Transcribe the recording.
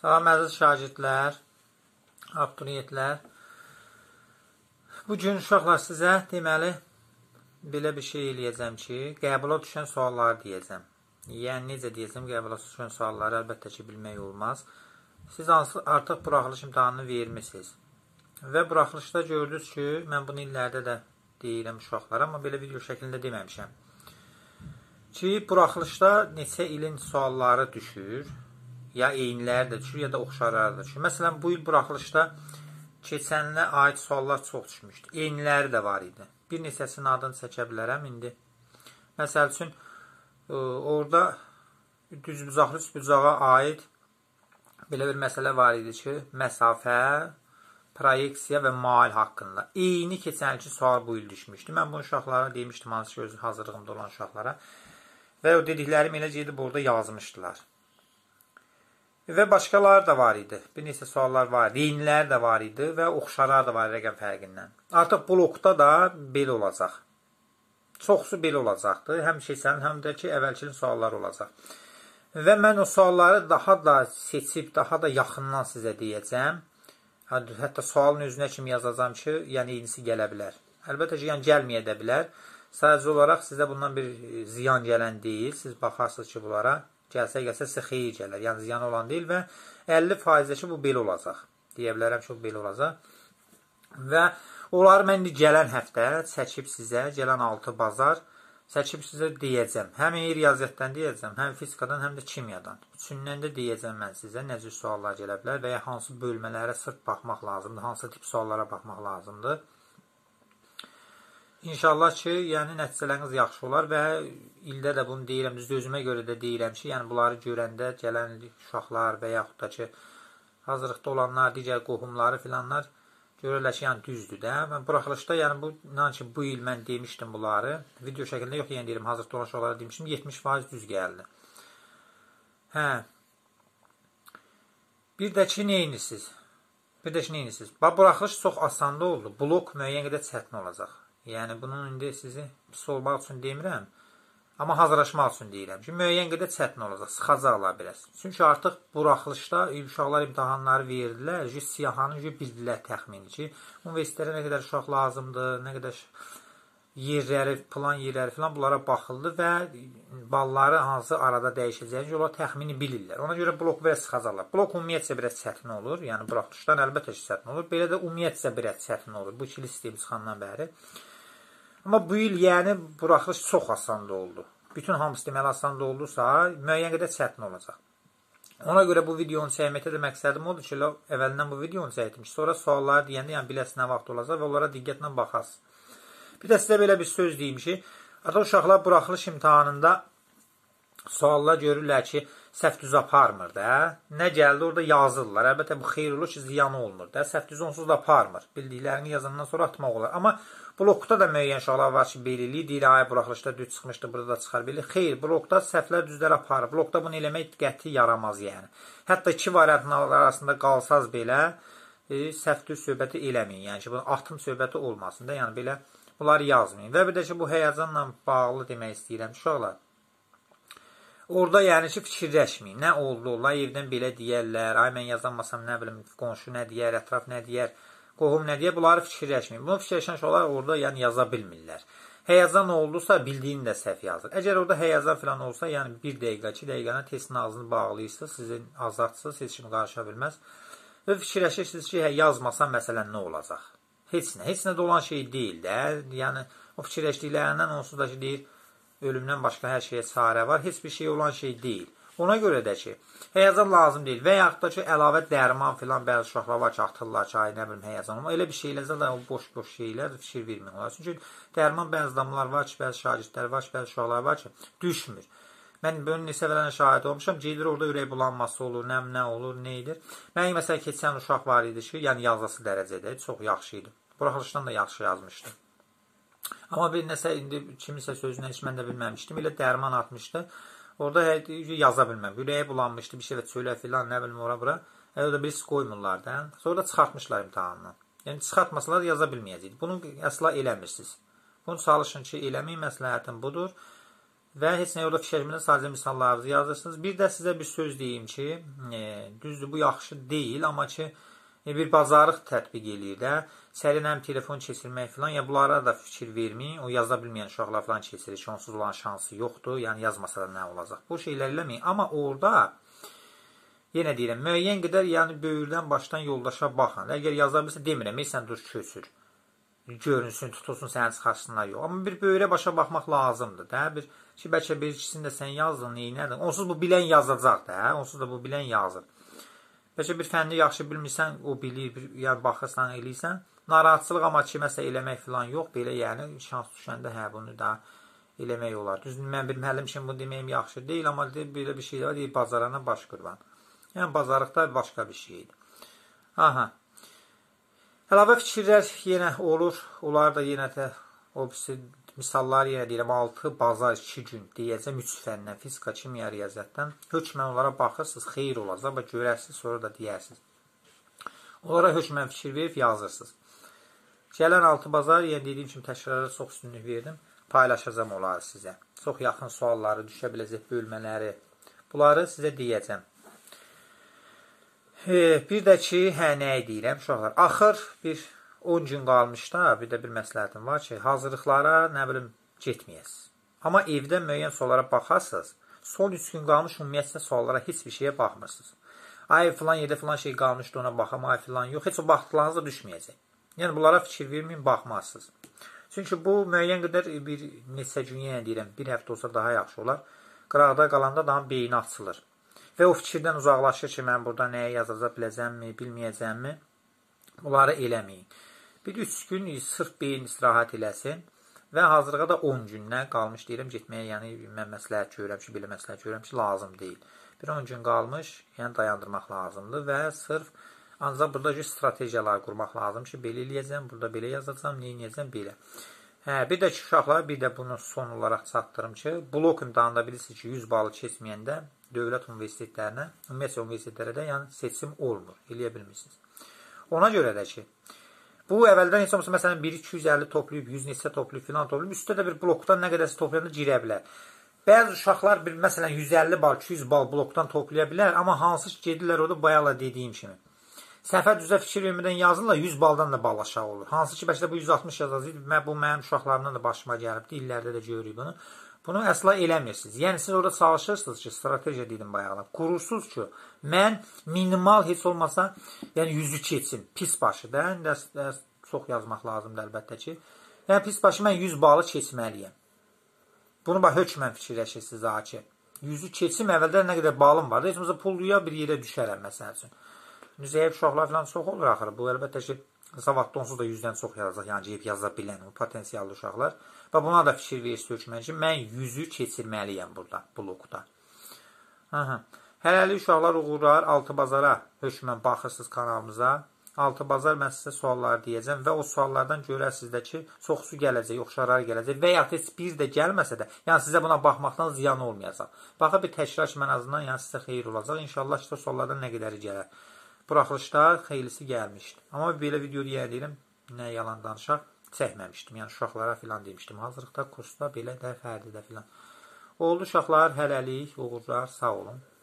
Salam əziz şagirdlər, abituriyentlər. Bugün uşaqlar sizə deməli belə bir şey eləyəcəm ki, qəbula düşən sualları deyəcəm. Yəni necə deyəcəm, qəbula düşən sualları əlbəttə ki bilmək olmaz. Siz artıq buraxılış imtahanını vermisiniz. Və buraxılışda gördünüz ki, mən bunu illərdə də deyirəm uşaqlara, amma belə video şəklində deməmişəm. Ki, buraxılışda neçə ilin sualları düşür. Ya eyniləri də düşür, ya da oxşarları da düşür. Məsələn, bu il buraxılışda keçənlə aid suallar çox düşmüşdü. Eyniləri də var idi. Bir neçəsinin adını çəkə bilərəm indi. Məsəl üçün, orada düzbucaqlı üstbucağa aid belə bir məsələ var idi ki, məsafə, proyeksiya və mail haqqında. Eyni keçənki sual bu il düşmüşdü. Mən bunu uşaqlara demişdim, hansı ki, öz hazırlığımda olan uşaqlara. Və o dediklərim elə gedib orada yazmışdılar. Və başqaları da var idi. Bir neçə suallar var idi. Eyniləri də var idi və oxşarlar da var rəqəm fərqindən. Artıq blokda da belə olacaq. Çoxsu belə olacaqdır. Həm keçən, həm də ki, əvvəlkinin suallar olacaq. Və mən o sualları daha da seçib, daha da yaxından sizə deyəcəm. Hətta sualın özünə kimi yazacağım ki, yəni eynisi gələ bilər. Əlbəttə ki, yəni gəlməyə də bilər. Sadəcə olaraq sizə bundan bir ziyan gələn deyil. Siz baxarsınız ki, bunlara gəlsə sizə xeyir gələr. Yəni ziyan olan deyil və 50% ki, bu belə olacaq. Deyə bilərəm ki, bu belə olacaq. Və onları mən gələn həftə çəkib sizə, gələn 6 bazar çəkib sizə deyəcəm. Həm riyaziyyatdan deyəcəm, həm fizikadan, həm də kimyadan. Üçündən də deyəcəm mən sizə nə cür suallar gələ bilər və ya hansı bölmələrə sırf baxmaq lazımdır, hansı tip suallara baxmaq lazımdır. İnşallah ki, yəni nəticələriniz yaxşı olar və ildə də bunu deyirəm, düzdür, özümə görə də deyirəm ki, yəni bunları görəndə gələn uşaqlar və yaxud da ki, hazırlıqda olanlar, digər qohumları filanlar görürlər ki, yəni düzdür də. Mən buraxılışda, yəni bu il mən demişdim bunları, video şəklində yox, yəni deyirəm, hazırlıqda olan uşaqlara demişdim, 70% düz gəldi. Hə. Bir də ki, neyinisiz? Buraxılış çox asanda oldu. Blok müəyyən qədər çətin olacaq. Yəni, bunun indi sizi pis olmaq üçün demirəm, amma hazırlaşmaq üçün deyirəm ki, müəyyən qədər çətin olacaq, sıxacaqlar biraz. Çünki artıq buraxılışda uşaqlar imtahanları verdilər, siyahanı bildilər təxmini ki, universitetlərə nə qədər uşaq lazımdır, nə qədər yerləri, plan yerləri filan bunlara baxıldı və balları hansı arada dəyişəcəyi ki, onlar təxmini bilirlər. Ona görə blok biraz sıxacaqlar. Blok ümumiyyətcə biraz çətin olur, yəni buraxılışdan əlbəttə ki, çətin olur. Belə də ümumiyyətcə biraz çətin olur, bu ikili sistem çıxandan bəri. Amma bu il, yəni, buraxılış çox asanda oldu. Bütün hamısı deməli asanda oldusa, müəyyən qədər çətin olacaq. Ona görə bu videonu çəkməkdə də məqsədim odur ki, əvvəlindən bu videonu çəkdim ki, sonra sualları deyəndə, yəni biləsiz nə vaxt olacaq və onlara diqqətlə baxasınız. Bir də sizə belə bir söz deyim ki, artıq uşaqlar buraxılış imtahanında suallar görürlər ki, səhv düz aparmır da. Nə gəldi, orada yazırlar. Əlbəttə, bu xeyir olur ki, ziyanı olmur da. Səhv düz onsuz da aparmır. Bildiklərini yazandan sonra atmaq olar. Amma blokda da müəyyən uşaqlar var ki, belirli deyir, ay, buraxılışda düz çıxmışdı, burada da çıxar belli. Xeyr, blokda səhvlər düzlər aparır. Blokda bunu eləmək qəti yaramaz, yəni. Hətta iki variantın arasında qalsaz belə, səhv düz söhbəti eləməyin. Yəni ki, bu atım söhbəti olmasın da, yəni belə bunları yazmayın. Və bir də ki, bu həyəcanla bağlı demək istəyirəm, uşaqlar. Orada yəni ki, fikirləşməyin. Nə oldu, onlar evdən belə deyərlər, ay, mən yazanmasam, nə bilim, qonşu nə deyər, ətraf nə deyər, qohum nə deyər, bunları fikirləşməyin. Bunu fikirləşən uşaqlar orada yəni yaza bilmirlər. Həyəcan oldusa, bildiyini də səhv yazır. Əgər orada həyəcan falan olsa, yəni 1 dəqiqə, 2 dəqiqəni testin ağzını bağlayırsınız, sizin azadsınız, heç kimi qarışa bilməz. Və fikirləşirsiniz ki, yazmasam, məsələn, nə olacaq? Heç nə də olan şey deyil də. Yəni, o fikirləşdiklərindən onsuz da ki, deyir, ölümdən başqa hər şeyə çarə var. Heç bir şey olan şey deyil. Ona görə də ki, həyəcan lazım deyil. Və yaxud da ki, əlavə dərman filan bəzi uşaqlar var ki, atırlar ki, ay, nə bilim, həyəcan olma. Elə bir şeylərsə də boş şeylər fikir vermək. Çünki dərman bəzi damlar var ki, bəzi şagirdlər var ki, bəzi uşaqlar var ki, düşmür. Mən bunun neçələrlə şahid olmuşam. Gedir orada ürək bulanması olur, nə olur, nə edir. Mən məsələn, keçən uşaq var idi ki, yəni yazısı dərəcədə çox yaxşı idi. Buraxılışdan da yaxşı yazmışdı. Amma bir nəsə, indi kimisə sözünə heç mən də bilməmişdim. Elə dərman atmışdı. Orada yaza bilməm. Ürəyə bulanmışdı, bir şey və çölə filan, nə bilim, ora-bura. Orada birisi qoymurlar da. Sonra da çıxartmışlar imtahandan. Yəni, çıxartmasalar yaza bilməyəcəkdir. Bunu əsla eləmirsiniz. Bunu çalışın ki, eləməyin, məsləhətim budur. və heç nə orada fikirləşmədən sadəcə misallarınızı yazırsınız. Bir də sizə bir söz deyim ki, düzdür, bu yaxşı deyil, amma ki, bir bazarlıq tətbiq eləyir də. Sərinəm telefon keçirmək filan, ya bunlara da fikir verməyin. O yaza bilməyən uşaqlar filan keçirir ki, onsuz olan şansı yoxdur. Yəni yazmasa da nə olacaq? Bu şeylər eləməyin. Amma orada yenə deyirəm, müəyyən qədər, yəni böyürdən başdan yoldaşa baxın. Əgər yaza bilsə demirəm, sən dur köçür. Görünsün, tutulsun, sənin çıxarsınlar yox. Amma bir böyürə başa baxmaq lazımdır da. Bir ki, bəlkə bir ikisini də sən yazdın, neynədin? Onsuz bu bilən yazacaq da, onsuz da bu bilən yazır. Bəlkə bir fənni yaxşı bilmirsən, o bilir, ya baxırsan, eləyirsən. Narahatçılıq, amma kiməsə eləmək filan yox. Belə yəni şans düşəndə bunu da eləmək olar. Düzdür, mən bir müəllim kimi bunu deməyim yaxşı deyil, amma belə bir şey var, deyil, bazarana baş qurban. Yəni, bazarlıqda başqa bir şeydir. Aha. Əlavə fikirlər yenə olur. Onlar da yenə də o misallar yenə deyirəm, 6 bazar 2 gün deyəcəm 3 fəndən, fizika, kimya, riyaziyyatdan. Hökmən onlara baxırsınız, xeyir olacaq və görərsiniz, sonra da deyərsiniz. Onlara hökmən fikir verib yazırsınız. Gələn 6 bazar, yəni dediyim kimi təkrarlara çox üstünlük verdim. Paylaşacağım onları sizə. Çox yaxın sualları, düşə biləcək bölmələri. Bunları sizə deyəcəm. Bir də ki, nəyə deyirəm uşaqlar? Axır bir 10 gün qalmış da, bir də bir məsləhətim var ki, hazırlıqlara, nə bilim, getməyəsiniz. Amma evdə müəyyən suallara baxarsınız, son 3 gün qalmış ümumiyyətlə suallara heç bir şeyə baxmırsınız. Ay filan yerdə filan şey qalmışdı, ona baxam, ay filan yox, heç o baxdıqlarınızda düşməyəcək. Yəni, bunlara fikir verməyin, baxmazsınız. Çünki bu müəyyən qədər bir neçə gün, yəni deyirəm, bir həftə olsa daha yaxşı olar. Qıraqda qalanda daha beyni açılır. Və o fikirdən uzaqlaşır ki, mən burada nəyə yazacaq biləcəmmi, bilməyəcəmmi, bunları eləməyin. Bir 3 gün sırf beyin istirahət eləsin və hazırlığa da 10 gündən qalmış deyirəm, getməyə, yəni mən məsləhət görürəm ki, belə məsləhət görürəm ki, lazım deyil. Bir 10 gün qalmış, yəni dayandırmaq lazımdır və sırf ancaq burada strategiyalar qurmaq lazım ki, belə eləyəcəm, burada belə yazacam, nə eləyəcəm, belə. Bir də ki, uşaqlar, bir də bunu son olaraq çatdırım ki, blok imtahanında bilirsiniz ki, 100 balı keçməyəndə dövlət universitetlərinə, ümumiyyətlə universitetlərə də yəni seçim olmur, eləyə bilmirsiniz. Ona görə də ki, bu əvvəldən heç olmasa, məsələn, 1-250 toplayıb, 100 neçə toplayıb, filan toplayıb, üstə də bir blokdan nə qədərsə toplayanda girə bilər. Bəzi uşaqlar, məsələn, 150 bal, 200 bal blokdan toplaya bilər, amma hansı ki, gedirlər orada bayaqla dediyim kimi. Səhvə düzə fikir vermədən yazırlar, 100 baldan da bal aşağı olur. Hansı ki, bəlkə də bu 160 yazazıydı, bu mənim uşaqlarımdan da başıma gəlibdir, illərdə də görürük bunu. Bunu əsla eləmirsiniz. Yəni, siz orada çalışırsınız ki, stratejiya dedim bayaqlar. Qurursunuz ki, mən minimal heç olmasa, yəni 100-ü keçsin, pis başı da, çox yazmaq lazımdır əlbəttə ki. Yəni, pis başı mən 100 balı keçməliyəm. Bunu bax, hökmən fikirləşirsiniz, ki, 100-ü keçsim, əvvəldə nə qədər balım var. Heç olmasa pulluya bir yerə düşərəm, məsəl üçün. Zəif uşaqlar falan çox olur axırı. Bu, əlbəttə ki, savadda onsuz da 100-dən çox yazacaq, yəni gəlib yaza bilən, potensiallı uşaqlar. Və buna da fikir verirsə hökmən ki, mən 100-ü keçirməliyəm burada, blokda. Hələlik uşaqlar uğurlar, 6 bazara hökmən baxırsınız kanalımıza. 6 bazar mən sizə sualları deyəcəm və o suallardan görərsiniz də ki, çoxsu gələcək, oxşarlar gələcək və ya heç bir də gəlməsə də, yəni sizə buna baxmaqdan ziyan olmayacaq. Baxa bir təkrar ki, mən azından yəni sizə xeyir olacaq. İnşallah ki, suallardan nə qədəri gələr. Buraxılışda xeylisi gəlmişdi. Amma belə video deyirəm, nə yalan danışaq, çəkməmişdim. Yəni uşaqlara filan demişdim. Hazırlıqda, kursda, belə də, fərdidə filan. Oldu uşaqlar, hələlik, uğurlar, sağ olun.